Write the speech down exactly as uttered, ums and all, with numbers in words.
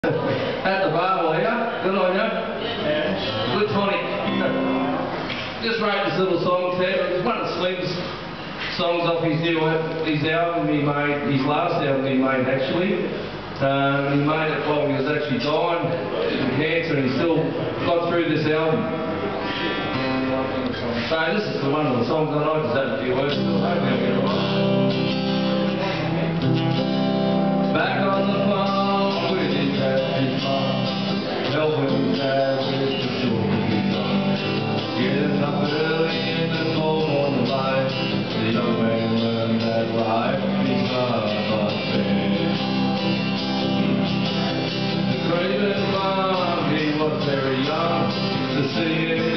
At the bar, will ya? Good on ya? Yeah. Good tonic. Just wrote this little song there. It's one of Slim's songs off his new his album he made, his last album he made actually. Um, he made it while he was actually dying from cancer, and he still got through this album. So this is the one of the songs I like. Just have a few words to it. Hopefully I'll get it right. Back on the farm with his dad, his mom, helping his dad with the children. Getting up early in the cold morning light, the young man learned that life is not but fair. The Craven farm, he was very young to see it.